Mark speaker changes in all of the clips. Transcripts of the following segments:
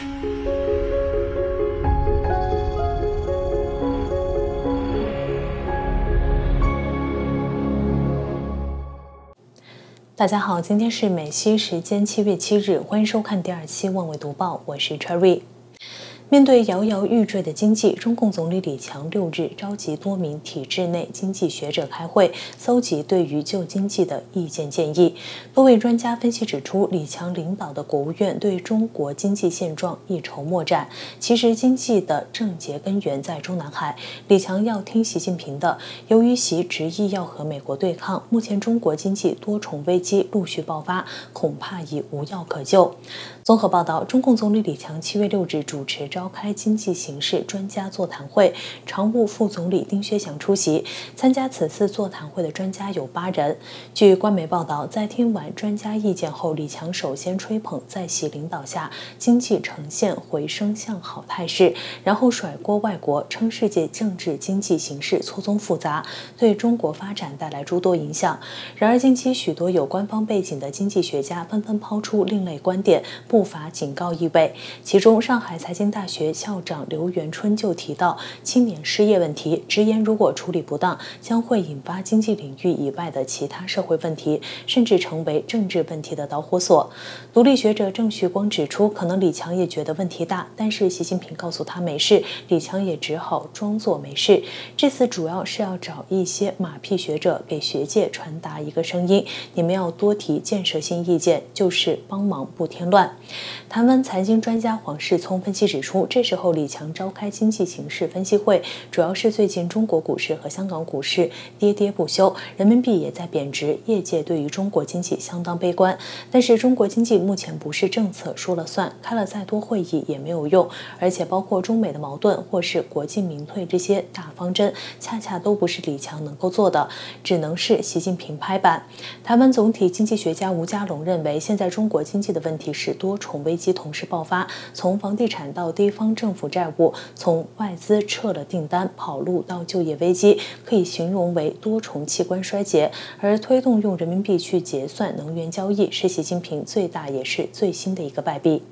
Speaker 1: 大家好，今天是美西时间7月7日，欢迎收看第2期《万维读报》，我是 Cherry。面对摇摇欲坠的经济，中共总理李强6日召集多名体制内经济学者开会，搜集对于救经济的意见建议。多位专家分析指出，李强领导的国务院对中国经济现状一筹莫展。其实，经济的症结根源在中南海，李强要听习近平的。由于习执意要和美国对抗，目前中国经济多重危机陆续爆发，恐怕已无药可救。综合报道，中共总理李强7月6日主持召开经济形势专家座谈会，常务副总理丁薛祥出席。参加此次座谈会的专家有8人。据官媒报道，在听完专家意见后，李强首先吹捧在习领导下经济呈现回升向好态势，然后甩锅外国，称世界政治经济形势错综复杂，对中国发展带来诸多影响。然而，近期许多有官方背景的经济学家纷纷抛出另类观点，不乏警告意味。其中，上海财经大学校长刘元春就提到青年失业问题，直言如果处理不当，将会引发经济领域以外的其他社会问题，甚至成为政治问题的导火索。独立学者郑旭光指出，可能李强也觉得问题大，但是习近平告诉他没事，李强也只好装作没事。这次主要是要找一些马屁学者，给学界传达一个声音：你们要多提建设性意见，就是帮忙不添乱。台湾财经专家黄世聪分析指出，这时候李强召开经济形势分析会，主要是最近中国股市和香港股市跌跌不休，人民币也在贬值，业界对于中国经济相当悲观。但是中国经济目前不是政策说了算，开了再多会议也没有用，而且包括中美的矛盾或是国进民退这些大方针，恰恰都不是李强能够做的，只能是习近平拍板。台湾总体经济学家吴家龙认为，现在中国经济的问题是多重危机同时爆发，从房地产到地方政府债务，从外资撤了订单跑路到就业危机，可以形容为多重器官衰竭。而推动用人民币去结算能源交易，是习近平最大也是最新的一个败笔。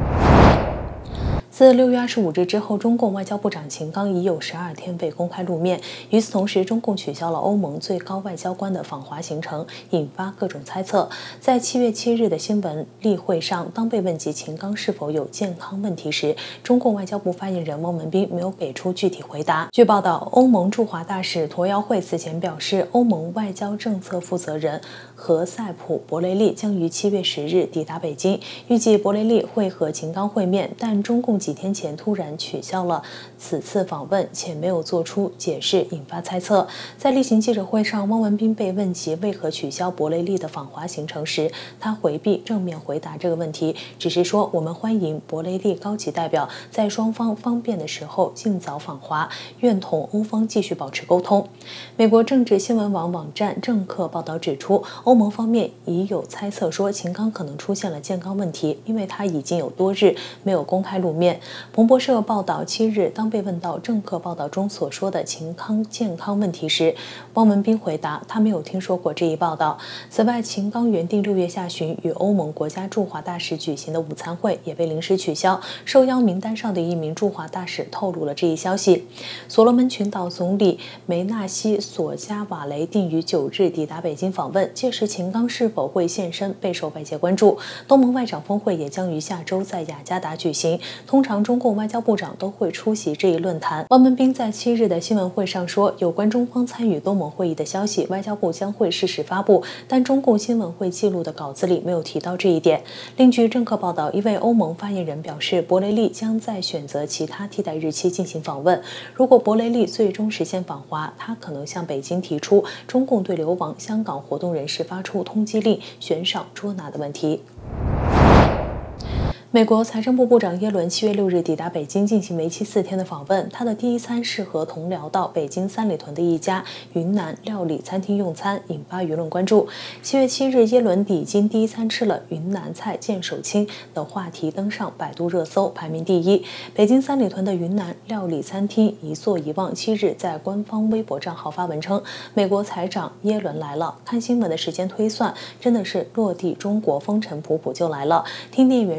Speaker 1: 自6月25日之后，中共外交部长秦刚已有12天未公开露面。与此同时，中共取消了欧盟最高外交官的访华行程，引发各种猜测。在7月7日的新闻例会上，当被问及秦刚是否有健康问题时，中共外交部发言人汪文斌没有给出具体回答。据报道，欧盟驻华大使驼耀会此前表示，欧盟外交政策负责人何塞普·博雷利将于7月10日抵达北京，预计博雷利会和秦刚会面，但中共几天前突然取消了此次访问，且没有做出解释，引发猜测。在例行记者会上，汪文斌被问及为何取消博雷利的访华行程时，他回避正面回答这个问题，只是说我们欢迎博雷利高级代表在双方方便的时候尽早访华，愿同欧方继续保持沟通。美国政治新闻网网站政客报道指出，欧盟方面已有猜测说秦刚可能出现了健康问题，因为他已经有多日没有公开露面。彭博社报道7日，当被问到政客报道中所说的秦刚健康问题时，汪文斌回答他没有听说过这一报道。此外，秦刚原定6月下旬与欧盟国家驻华大使举行的午餐会也被临时取消，受邀名单上的一名驻华大使透露了这一消息。所罗门群岛总理梅纳西·索加瓦雷定于9日抵达北京访问，届时秦刚是否会现身备受外界关注。东盟外长峰会也将于下周在雅加达举行，通常中共外交部长都会出席这一论坛。汪文斌在7日的新闻会上说，有关中方参与东盟会议的消息，外交部将会适时发布，但中共新闻会记录的稿子里没有提到这一点。另据政客报道，一位欧盟发言人表示，博雷利将在选择其他替代日期进行访问。如果博雷利最终实现访华，他可能向北京提出中共对流亡香港活动人士发出通缉令、悬赏捉拿的问题。美国财政部部长耶伦7月6日抵达北京进行为期4天的访问，他的第一餐是和同僚到北京三里屯的一家云南料理餐厅用餐，引发舆论关注。7月7日，耶伦抵京第一餐吃了云南菜见手青的话题登上百度热搜，排名第一。北京三里屯的云南料理餐厅一坐一望7日在官方微博账号发文称，美国财长耶伦来了，看新闻的时间推算真的是落地中国风尘仆仆就来了。听店员说他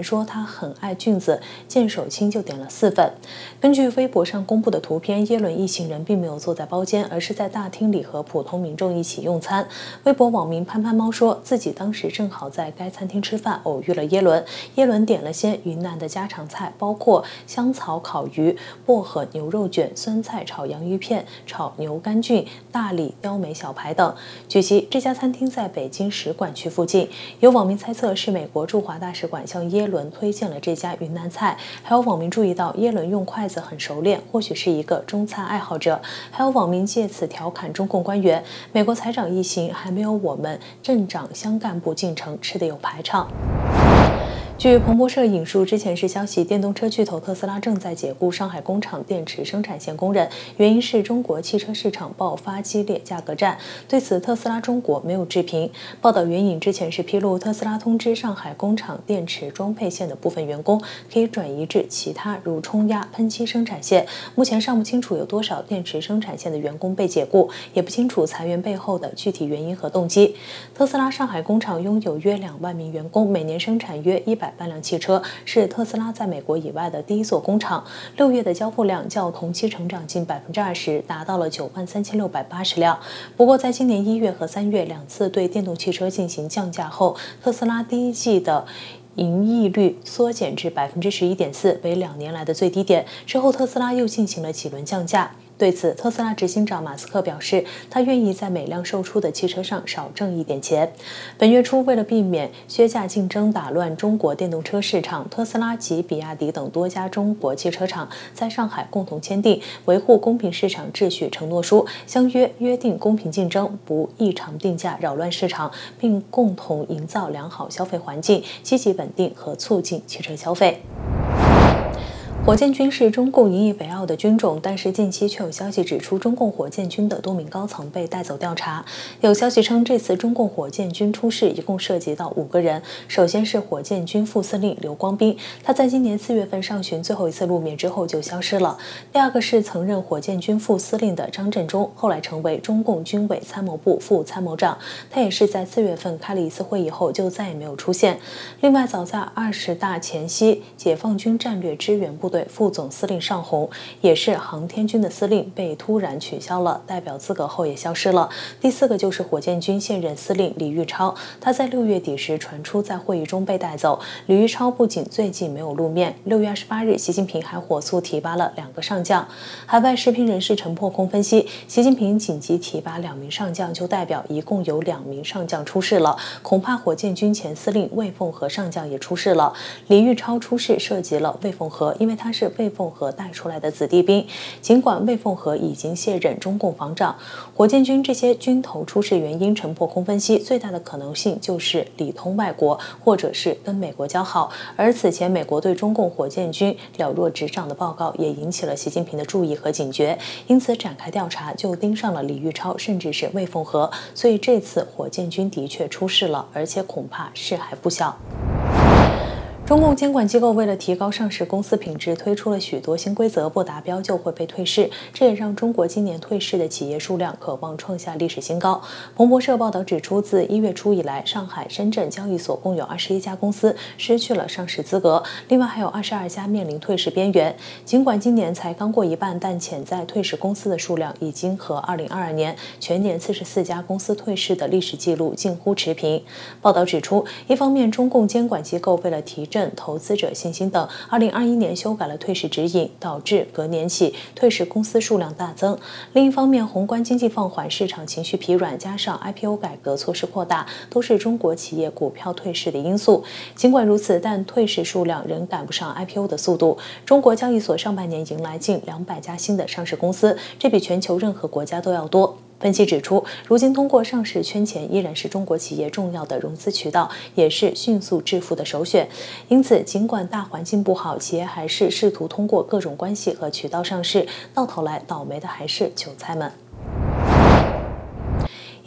Speaker 1: 很爱菌子，见手轻就点了4份。根据微博上公布的图片，耶伦一行人并没有坐在包间，而是在大厅里和普通民众一起用餐。微博网民潘潘猫说，自己当时正好在该餐厅吃饭，偶遇了耶伦。耶伦点了些云南的家常菜，包括香草烤鱼、薄荷牛肉卷、酸菜炒洋芋片、炒牛肝菌、大理雕梅小排等。据悉，这家餐厅在北京使馆区附近。有网民猜测是美国驻华大使馆向耶伦推荐了这家云南菜，还有网民注意到耶伦用筷子很熟练，或许是一个中餐爱好者。还有网民借此调侃中共官员，美国财长一行还没有我们镇长乡干部进城吃得有排场。据彭博社引述之前是消息，电动车巨头特斯拉正在解雇上海工厂电池生产线工人，原因是中国汽车市场爆发激烈价格战。对此，特斯拉中国没有置评。报道援引之前是披露，特斯拉通知上海工厂电池装配线的部分员工可以转移至其他如冲压、喷漆生产线。目前尚不清楚有多少电池生产线的员工被解雇，也不清楚裁员背后的具体原因和动机。特斯拉上海工厂拥有约2万名员工，每年生产约100万辆汽车，是特斯拉在美国以外的第一所工厂。6月的交付量较同期成长近20%，达到了93680辆。不过，在今年1月和3月2次对电动汽车进行降价后，特斯拉第一季的盈利率缩减至11.4%，为2年来的最低点。之后，特斯拉又进行了几轮降价。对此，特斯拉执行长马斯克表示，他愿意在每辆售出的汽车上少挣一点钱。本月初，为了避免削价竞争打乱中国电动车市场，特斯拉及比亚迪等多家中国汽车厂在上海共同签订《维护公平市场秩序承诺书》，相约定公平竞争，不异常定价扰乱市场，并共同营造良好消费环境，积极稳定和促进汽车消费。火箭军是中共引以为傲的军种，但是近期却有消息指出，中共火箭军的多名高层被带走调查。有消息称，这次中共火箭军出事一共涉及到5个人。首先是火箭军副司令刘光斌，他在今年4月份上旬最后一次露面之后就消失了。第二个是曾任火箭军副司令的张振中，后来成为中共军委参谋部副参谋长，他也是在4月份开了一次会议后就再也没有出现。另外，早在20大前夕，解放军战略支援部队副总司令尚红，也是航天军的司令，被突然取消了代表资格后也消失了。第4个就是火箭军现任司令李玉超，他在6月底时传出在会议中被带走。李玉超不仅最近没有露面，6月28日，习近平还火速提拔了2个上将。海外时评人士陈破空分析，习近平紧急提拔2名上将，就代表一共有2名上将出事了，恐怕火箭军前司令魏凤和上将也出事了。李玉超出事涉及了魏凤和，因为他是魏凤和带出来的子弟兵，尽管魏凤和已经卸任中共防长。火箭军这些军头出事原因，陈破空分析，最大的可能性就是里通外国，或者是跟美国交好。而此前美国对中共火箭军了若指掌的报告也引起了习近平的注意和警觉，因此展开调查就盯上了李玉超，甚至是魏凤和。所以这次火箭军的确出事了，而且恐怕事还不小。中共监管机构为了提高上市公司品质，推出了许多新规则，不达标就会被退市，这也让中国今年退市的企业数量可望创下历史新高。彭博社报道指出，自1月初以来，上海、深圳交易所共有21家公司失去了上市资格，另外还有22家面临退市边缘。尽管今年才刚过一半，但潜在退市公司的数量已经和2022年全年44家公司退市的历史记录近乎持平。报道指出，一方面，中共监管机构为了提振投资者信心等，2021年修改了退市指引，导致隔年起退市公司数量大增。另一方面，宏观经济放缓、市场情绪疲软，加上 IPO 改革措施扩大，都是中国企业股票退市的因素。尽管如此，但退市数量仍赶不上 IPO 的速度。中国交易所上半年迎来近200家新的上市公司，这比全球任何国家都要多。分析指出，如今通过上市圈钱依然是中国企业重要的融资渠道，也是迅速致富的首选。因此，尽管大环境不好，企业还是试图通过各种关系和渠道上市，到头来倒霉的还是韭菜们。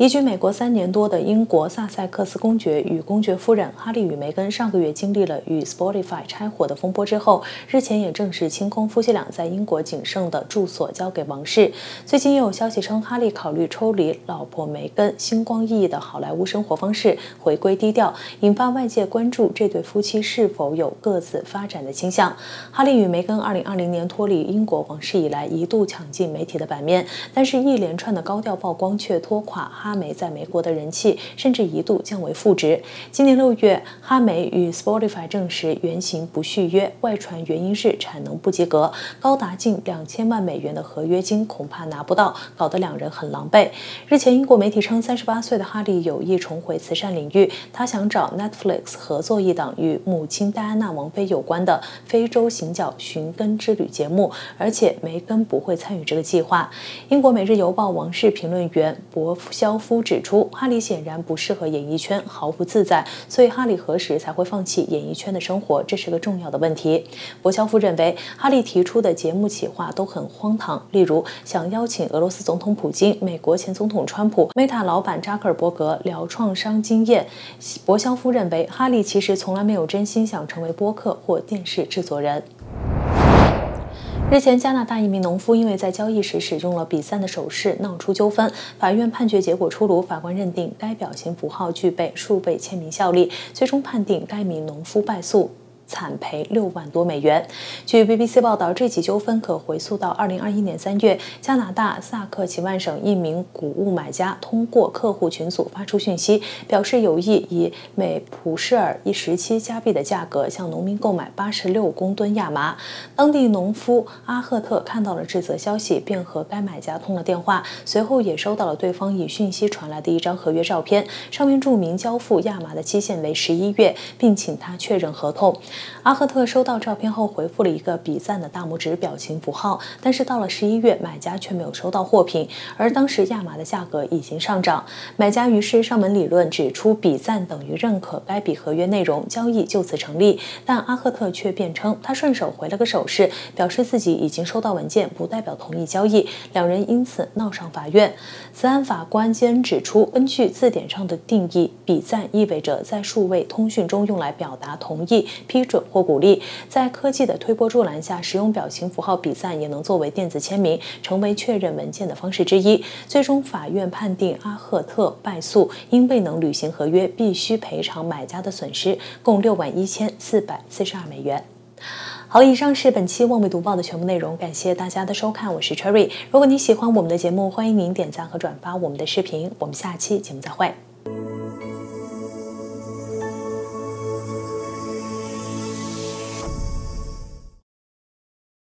Speaker 1: 移居美国3年多的英国萨塞克斯公爵与公爵夫人哈利与梅根上个月经历了与 Spotify 拆伙的风波之后，日前也正式清空夫妻俩在英国仅剩的住所，交给王室。最近也有消息称，哈利考虑抽离老婆梅根星光熠熠的好莱坞生活方式，回归低调，引发外界关注这对夫妻是否有各自发展的倾向。哈利与梅根2020年脱离英国王室以来，一度抢尽媒体的版面，但是一连串的高调曝光却拖垮哈梅在美国的人气，甚至一度降为负值。今年6月，哈梅与 Spotify 证实原型不续约，外传原因是产能不及格，高达近2000万美元的合约金恐怕拿不到，搞得两人很狼狈。日前，英国媒体称，38岁的哈利有意重回慈善领域，他想找 Netflix 合作一档与母亲戴安娜王妃有关的非洲行脚寻根之旅节目，而且梅根不会参与这个计划。英国《每日邮报》王室评论员博肖夫指出，哈利显然不适合演艺圈，毫不自在，所以哈利何时才会放弃演艺圈的生活，这是个重要的问题。博肖夫认为，哈利提出的节目企划都很荒唐，例如想邀请俄罗斯总统普京、美国前总统川普、Meta 老板扎克尔伯格聊创伤经验。博肖夫认为，哈利其实从来没有真心想成为播客或电视制作人。日前，加拿大一名农夫因为在交易时使用了比赞的手势闹出纠纷，法院判决结果出炉，法官认定该表情符号具备数倍签名效力，最终判定该名农夫败诉，惨赔6万多美元。据 BBC 报道，这起纠纷可回溯到2021年3月，加拿大萨克齐万省一名谷物买家通过客户群组发出讯息，表示有意以每普舍尔17加币的价格向农民购买86公吨亚麻。当地农夫阿赫特看到了这则消息，便和该买家通了电话，随后也收到了对方以讯息传来的一张合约照片，上面注明交付亚麻的期限为11月，并请他确认合同。阿赫特收到照片后回复了一个比赞的大拇指表情符号，但是到了11月，买家却没有收到货品，而当时亚麻的价格已经上涨。买家于是上门理论，指出比赞等于认可该笔合约内容，交易就此成立。但阿赫特却辩称，他顺手回了个手势，表示自己已经收到文件，不代表同意交易。两人因此闹上法院。此案法官间指出，根据字典上的定义，比赞意味着在数位通讯中用来表达同意、批准或鼓励。在科技的推波助澜下，使用表情符号比赞也能作为电子签名，成为确认文件的方式之一。最终，法院判定阿赫特败诉，因未能履行合约，必须赔偿买家的损失，共61442美元。好了，以上是本期望为读报的全部内容，感谢大家的收看，我是 Cherry。如果你喜欢我们的节目，欢迎您点赞和转发我们的视频，我们下期节目再会。